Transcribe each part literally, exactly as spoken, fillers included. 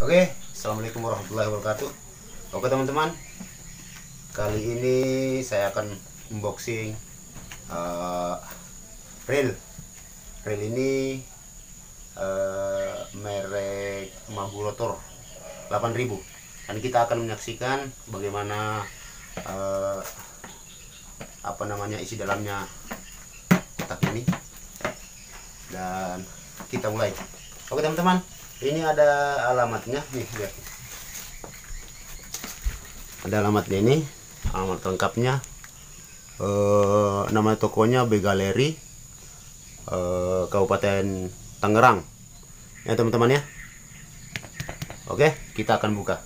Oke, assalamualaikum warahmatullahi wabarakatuh. Oke teman-teman, kali ini saya akan unboxing uh, reel. Reel ini uh, merek Maguro delapan ribu. Dan kita akan menyaksikan bagaimana uh, apa namanya isi dalamnya kotak ini. Dan kita mulai. Oke teman-teman, ini ada alamatnya nih, lihat. Ada alamatnya ini, alamat lengkapnya. E, nama tokonya B Galeri, e, Kabupaten Tangerang. Ya teman-teman ya. Oke, kita akan buka.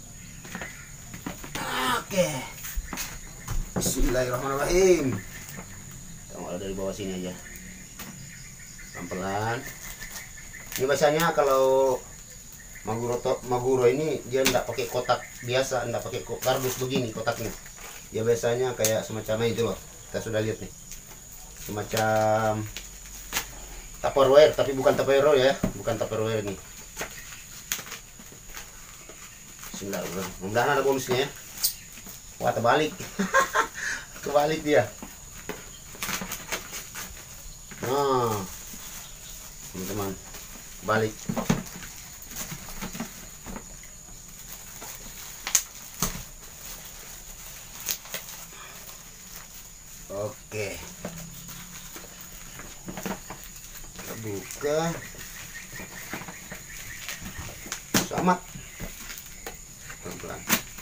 Oke. Bismillahirrahmanirrahim. Kita mulai dari bawah sini aja. Pelan-pelan. Ini biasanya kalau Maguro Maguro ini dia enggak pakai kotak biasa, enggak pakai kardus begini kotaknya. Dia biasanya kayak semacam itu loh. Kita sudah lihat nih. Semacam Tupperware, tapi bukan Tupperware ya, bukan Tupperware ini. Bismillahirrahmanirrahim. Mudah-mudahan ada bonusnya ya. Wah, terbalik. Kebalik dia. Nah, teman-teman, balik. Oke, kita buka. Selamat. Pelan-pelan.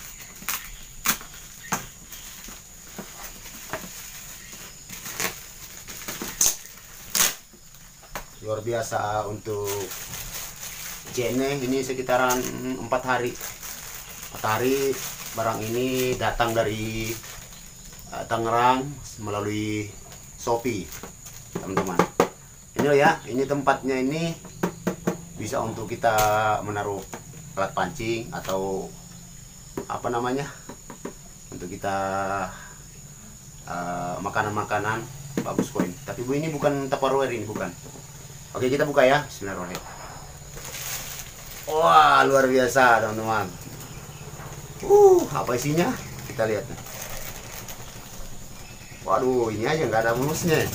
Luar biasa untuk jene ini sekitaran empat hari. Empat hari barang ini datang dari Tangerang melalui Shopee, teman-teman. Ini loh ya, ini tempatnya ini bisa untuk kita menaruh alat pancing atau apa namanya, untuk kita makanan-makanan uh, bagus koin. Tapi bu ini bukan Tupperware, ini bukan. Oke, kita buka ya. Bismillahirrahmanirrahim. Wah, luar biasa teman-teman. Uh, apa isinya? Kita lihat. Waduh, ini aja nggak ada bonusnya.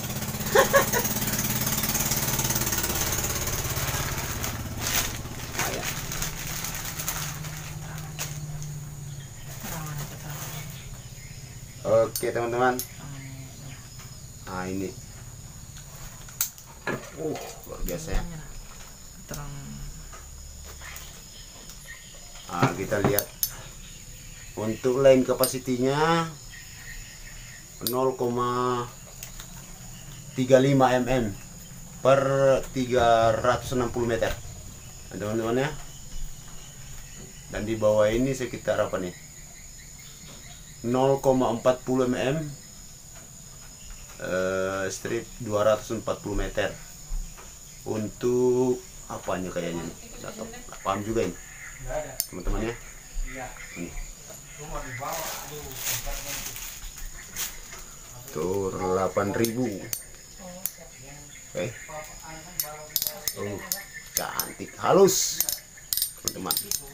Oke teman-teman. Nah ini, uh luar biasa ya. Nah, kita lihat untuk line kapasitinya nol koma tiga lima mm per tiga ratus enam puluh meter, teman-teman ya. Dan di bawah ini sekitar apa nih, nol koma empat puluh mm uh, strip dua ratus empat puluh meter. Untuk apanya kayaknya nih, nggak tahu, nggak paham juga ini teman-teman ya. Ini tur delapan ribu. Oke. Oh, cantik, halus teman-teman.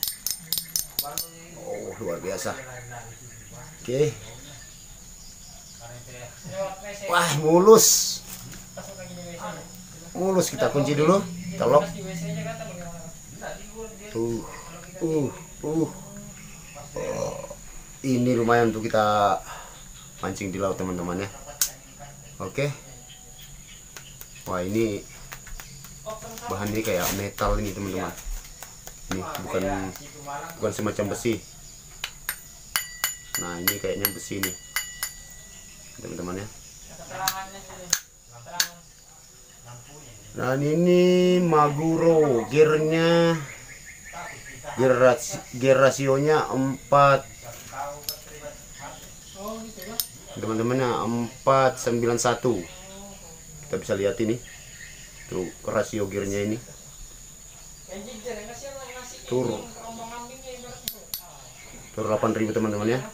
Oh, luar biasa. Oke. Wah, mulus. Mulus, kita kunci dulu. Kita lock. Uh, uh, uh. Oh, ini lumayan untuk kita mancing di laut teman-teman ya. Oke. Wah, ini bahannya kayak metal ini teman-teman. Ini bukan bukan semacam besi. Nah, ini kayaknya besi nih teman-teman ya. Dan ini Maguro, gearnya gear, rasi, gear rasionya empat teman-teman ya, empat sembilan satu. Kita bisa lihat ini tuh rasio gearnya ini tur tur delapan ribu teman-teman ya.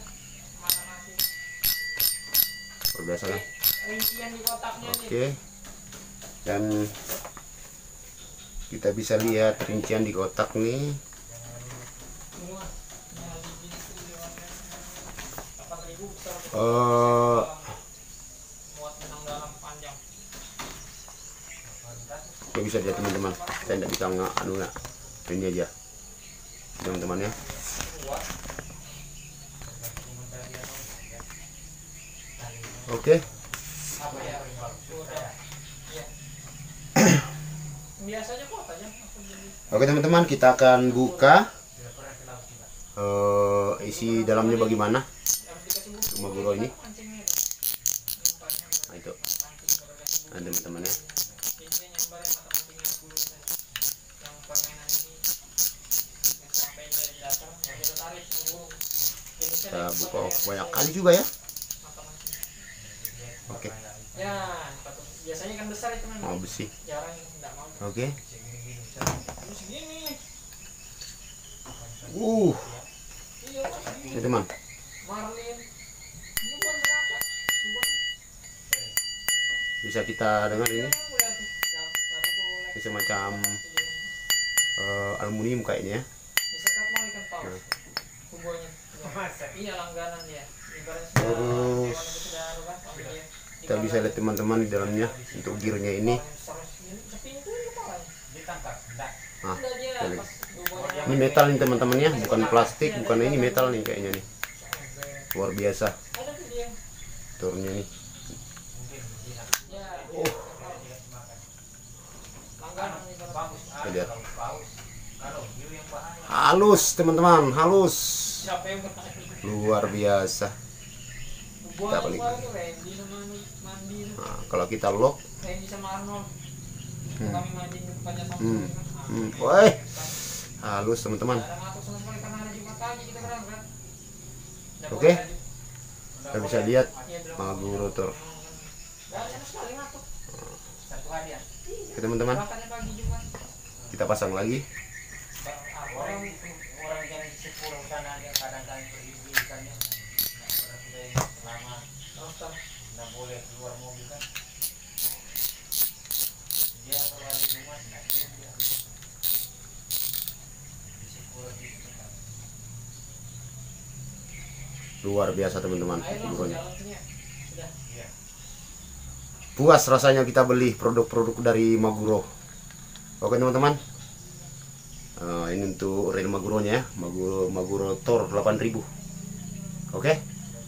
Luar biasa kan. Oke, dan kita bisa lihat rincian di kotak nih. uh, nggak bisa dia teman-teman, saya tidak bisa nggak anu nggak ini aja teman-teman ya. Oke. Oke teman-teman, kita akan buka uh, isi dalamnya bagaimana Maguro ini. Nah itu, nah teman-teman ya. Kita buka banyak kali juga ya. Oke. Ya, biasanya kan besar itu memang. Oh, besi. Jarang enggak mau. Oke. Terus gini. Uh. Iya, Ini teman. Marlin. Ini bukan berapa? Bukan. Bisa kita dengar ini. Ini semacam uh, aluminium kayaknya ya. Disekat mau ikan paus. Kubonya. Iya, langganan dia. Terus kita bisa lihat teman-teman di dalamnya untuk gearnya ini. Nah, ini metal nih teman-teman ya, bukan plastik, bukan ini metal nih kayaknya nih. Luar biasa turunnya nih. Oh. Lihat. Halus teman-teman, halus. Luar biasa. Kita paling. Nah, kalau kita lock, hmm. Hmm. Hmm. Woi, halus teman-teman. Oke, kita bisa lihat Maguro Tour. Oke teman-teman, kita pasang lagi. Luar biasa teman-teman, puas rasanya kita beli produk-produk dari Maguro. Oke teman-teman, uh, ini untuk reel Maguronya ya, Maguro Maguro Tour delapan ribu. Oke.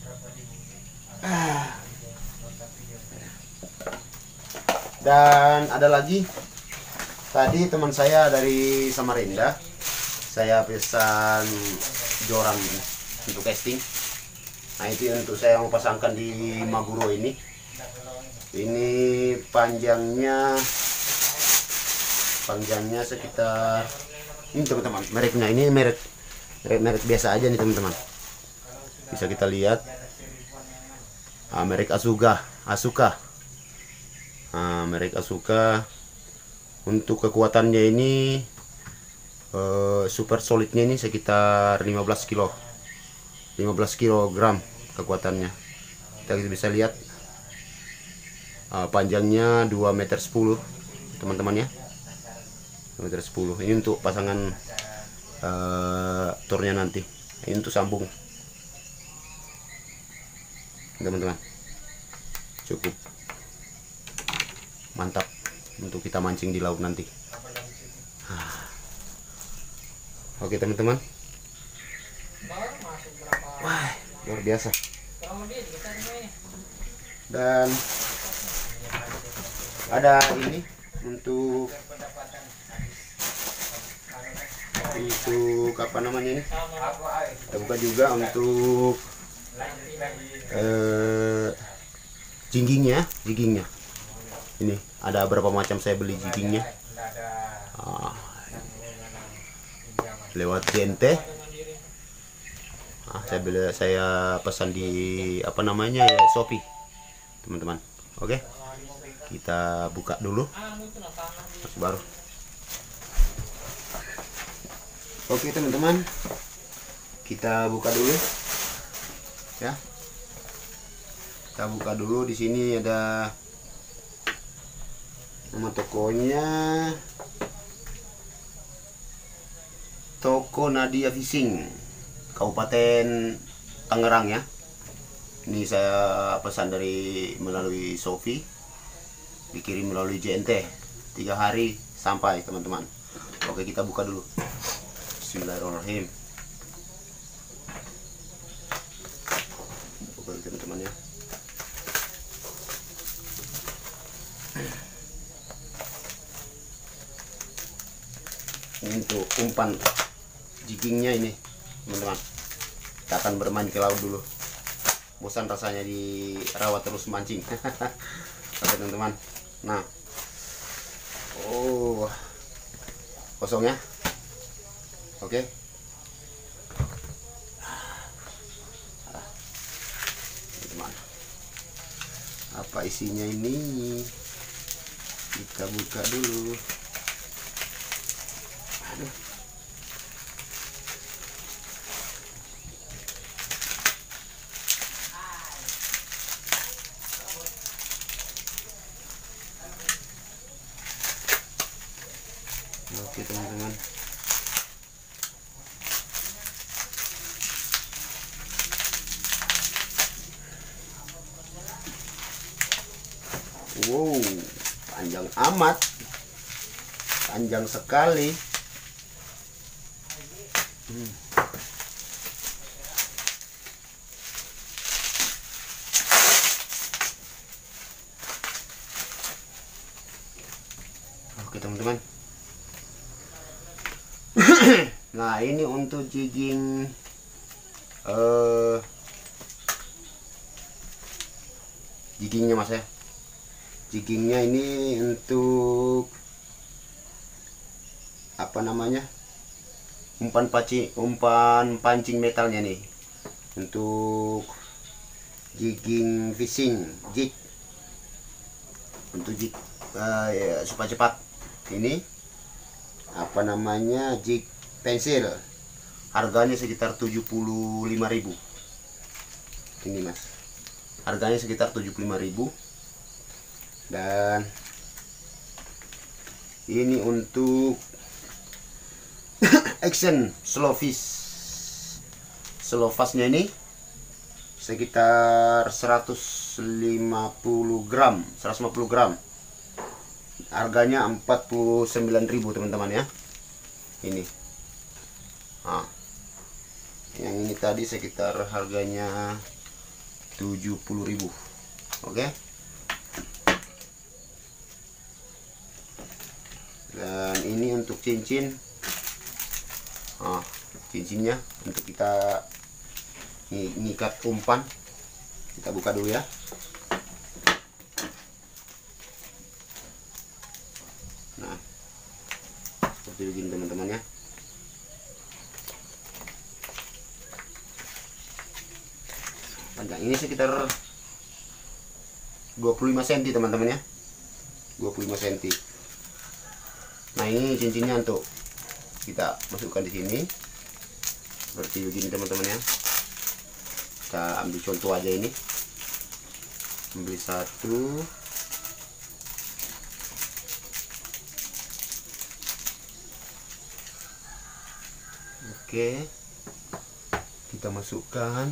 Dan ada lagi, tadi teman saya dari Samarinda, saya pesan joran untuk casting. Nah itu untuk saya mau pasangkan di Maguro ini. Ini panjangnya panjangnya sekitar ini teman-teman, mereknya ini merek merek merek biasa aja nih teman-teman. Bisa kita lihat, ah, merek Asuka Asuka ah, merek Asuka. Untuk kekuatannya ini eh, super solidnya ini sekitar lima belas kilogram kekuatannya. Kita bisa lihat uh, panjangnya dua meter sepuluh teman-teman ya, dua meter sepuluh. Ini untuk pasangan uh, turnya nanti, ini untuk sambung teman-teman. Cukup mantap untuk kita mancing di laut nanti. Oke teman-teman, wah luar biasa. Dan ada ini untuk untuk apa namanya ini, kita buka juga untuk eh, jinggingnya jinggingnya ini ada berapa macam saya beli jinggingnya. Ah, lewat J N T. Ah, saya beli, saya pesan di apa namanya ya, Shopee teman-teman. Oke, kita buka dulu masih baru. Oke teman-teman, kita buka dulu ya. Kita buka dulu. Di sini ada nama tokonya, Toko Nadia Fishing, Kabupaten Tangerang ya. Ini saya pesan dari melalui Shopee, dikirim melalui J N T, tiga hari sampai teman-teman. Oke, kita buka dulu. Bismillahirrahmanirrahim. Buka teman-teman ya. Ini untuk umpan jiggingnya ini teman-teman. Kita akan bermain ke laut dulu. Bosan rasanya dirawat terus mancing. Oke teman-teman. Nah, oh kosong ya. Oke. Teman-teman, apa isinya ini? Kita buka dulu. Aduh. Oke teman-teman, wow, panjang amat, panjang sekali. hmm. Oke teman-teman. Nah, ini untuk jigging uh, jiggingnya mas ya. Jiggingnya ini untuk apa namanya, umpan pancing, umpan pancing metalnya nih, untuk jigging fishing jig, untuk jig uh, ya, supaya cepat. Ini apa namanya, jig pensil, harganya sekitar tujuh puluh lima ribu. Ini mas, harganya sekitar tujuh puluh lima ribu. Dan ini untuk action slow fish, slow fastnya ini sekitar seratus lima puluh gram, seratus lima puluh gram. Harganya empat puluh sembilan ribu teman-teman ya. Ini nah, yang ini tadi sekitar harganya tujuh puluh ribu. Oke. Dan ini untuk cincin. Nah, cincinnya untuk kita ngikat umpan. Kita buka dulu ya. Nah, seperti begini teman-teman ya. Panjang ini sekitar dua puluh lima sentimeter teman-teman ya. dua puluh lima sentimeter. Nah, ini cincinnya untuk kita masukkan di sini. Seperti begini teman-teman ya. Kita ambil contoh aja ini. Ambil satu. Oke, kita masukkan.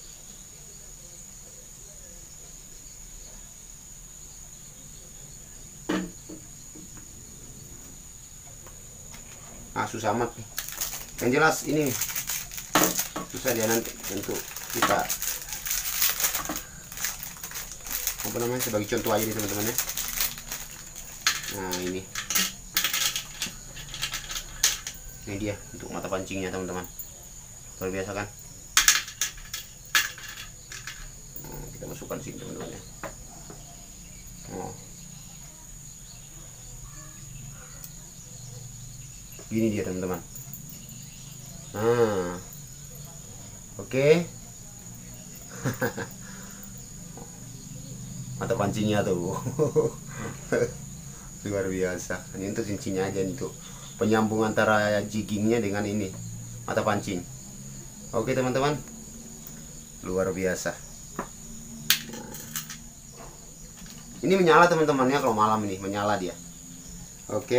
Ah, susah amat nih. Yang jelas ini susah dia nanti untuk kita apa namanya, sebagai contoh aja nih teman-teman ya. Nah, ini ini dia untuk mata pancingnya teman-teman. Luar biasa kan. Nah, kita masukkan sini teman-teman ya. Oh, gini dia teman-teman. Nah, oke. Okay. Mata pancingnya tuh. Luar biasa. Ini untuk cincinnya aja, untuk penyambung antara jiggingnya dengan ini mata pancing. Oke teman-teman, luar biasa. Ini menyala teman-teman ya, kalau malam ini menyala dia. Oke.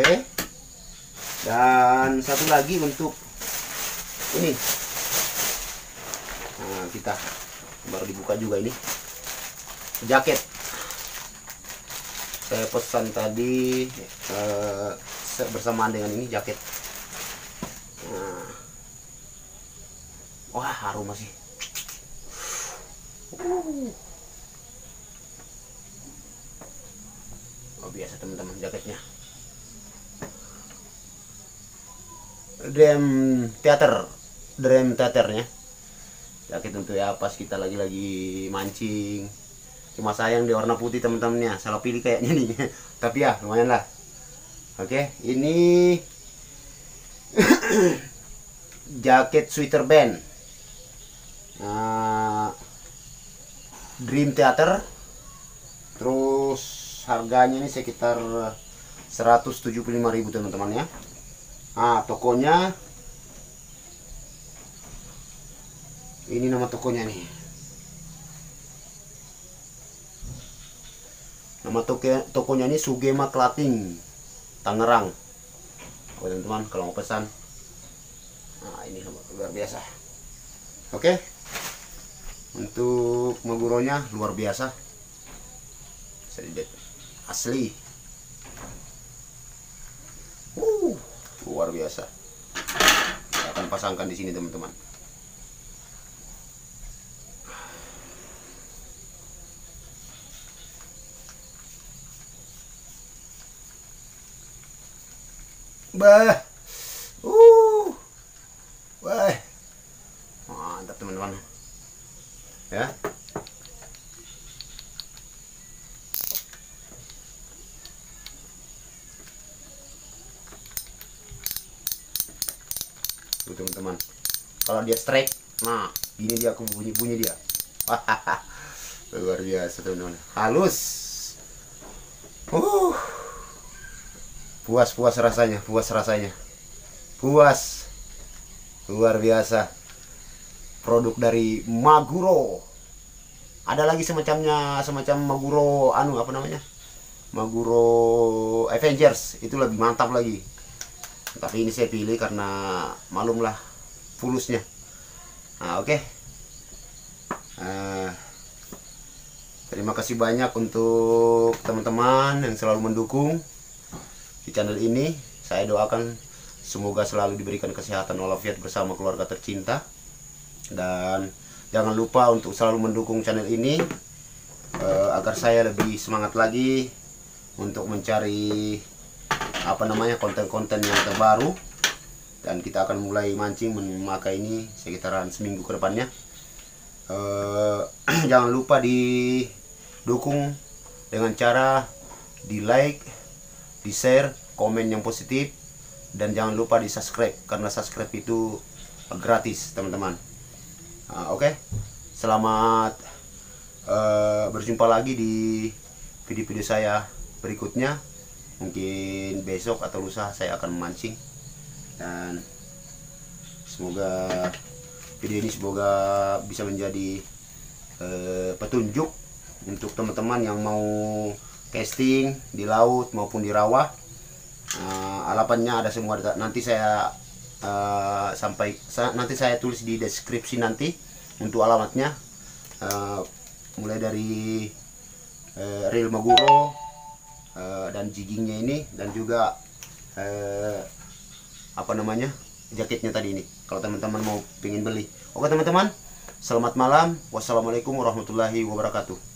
Dan satu lagi untuk ini. Nah, kita baru dibuka juga ini jaket. Saya pesan tadi eh, bersamaan dengan ini jaket. Nah. Wah, harum masih. Uh. Oh, biasa teman-teman jaketnya. Dream Theater, Dream Theaternya. Jaket untuk ya pas kita lagi-lagi mancing. Cuma sayang di warna putih teman-temannya, salah pilih kayaknya nih. Tapi ya lumayan lah. Oke, ini jaket sweater band. Nah, Dream Theater. Terus harganya ini sekitar seratus tujuh puluh lima ribu teman-teman ya. Nah, tokonya ini, nama tokonya nih. Nama toko tokonya ini Sugema Clothing, Tangerang. Oh, teman-teman kalau mau pesan. Nah, ini luar biasa. Oke. Untuk maguronya luar biasa. Sedikit asli. Uh, luar biasa. Saya akan pasangkan di sini teman-teman. Bah. Uh. Wah. Mantap teman-teman. Ya. Tuh teman-teman, kalau dia strike, nah ini dia bunyi-bunyi dia. Luar biasa teman-teman, halus. Uh, puas puas rasanya, puas rasanya, puas, luar biasa. Produk dari Maguro. Ada lagi semacamnya, semacam Maguro, anu apa namanya? Maguro Avengers, itu lebih mantap lagi. Tapi ini saya pilih karena malumlah fulusnya. Nah, oke. Okay. Uh, terima kasih banyak untuk teman-teman yang selalu mendukung di channel ini. Saya doakan semoga selalu diberikan kesehatan walafiat bersama keluarga tercinta. Dan jangan lupa untuk selalu mendukung channel ini uh, agar saya lebih semangat lagi untuk mencari apa namanya konten-konten yang terbaru, dan kita akan mulai mancing memakai ini sekitaran seminggu ke depannya. Uh, jangan lupa didukung dengan cara di like, di share, komen yang positif, dan jangan lupa di subscribe karena subscribe itu gratis teman-teman. Uh, Oke, okay. Selamat uh, berjumpa lagi di video-video saya berikutnya. Mungkin besok atau lusa saya akan memancing, dan semoga video ini semoga bisa menjadi uh, petunjuk untuk teman-teman yang mau casting di laut maupun di rawa. Uh, alapannya ada semua, nanti saya uh, sampai nanti saya tulis di deskripsi nanti untuk alamatnya, uh, mulai dari uh, reel Maguro, Uh, dan jiggingnya ini, dan juga uh, apa namanya jaketnya tadi ini, kalau teman-teman mau pengen beli. Oke teman-teman, selamat malam, wassalamualaikum warahmatullahi wabarakatuh.